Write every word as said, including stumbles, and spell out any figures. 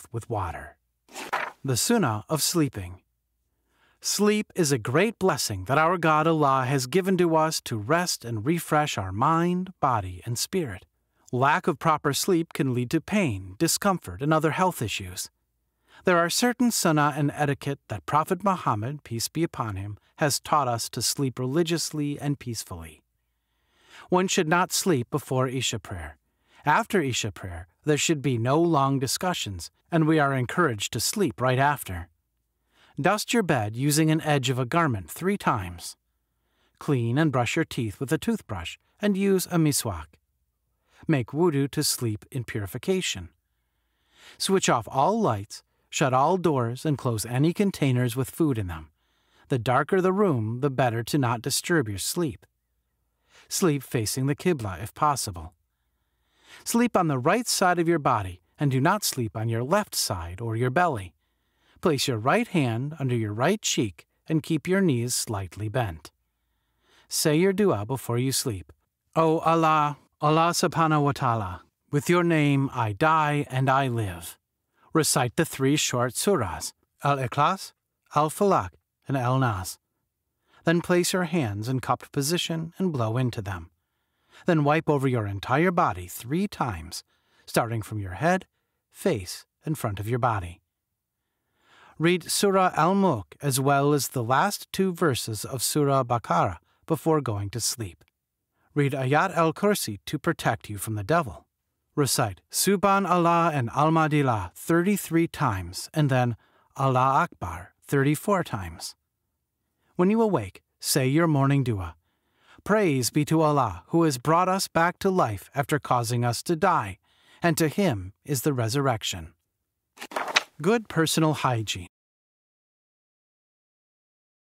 with water. The Sunnah of Sleeping. Sleep is a great blessing that our God Allah has given to us to rest and refresh our mind, body, and spirit. Lack of proper sleep can lead to pain, discomfort, and other health issues. There are certain sunnah and etiquette that Prophet Muhammad, peace be upon him, has taught us to sleep religiously and peacefully. One should not sleep before Isha prayer. After Isha prayer, there should be no long discussions, and we are encouraged to sleep right after. Dust your bed using an edge of a garment three times. Clean and brush your teeth with a toothbrush and use a miswak. Make wudu to sleep in purification. Switch off all lights, shut all doors, and close any containers with food in them. The darker the room, the better to not disturb your sleep. Sleep facing the Qibla if possible. Sleep on the right side of your body and do not sleep on your left side or your belly. Place your right hand under your right cheek and keep your knees slightly bent. Say your dua before you sleep. O Allah, Allah subhanahu wa ta'ala, with your name I die and I live. Recite the three short surahs, Al-Ikhlas, Al-Falaq, and Al-Nas. Then place your hands in cupped position and blow into them. Then wipe over your entire body three times, starting from your head, face, and front of your body. Read Surah Al-Mulk as well as the last two verses of Surah Baqarah before going to sleep. Read Ayat al-Kursi to protect you from the devil. Recite Subhan Allah and Alhamdulillah thirty-three times and then Allah Akbar thirty-four times. When you awake, say your morning dua. Praise be to Allah who has brought us back to life after causing us to die, and to Him is the resurrection. Good personal hygiene.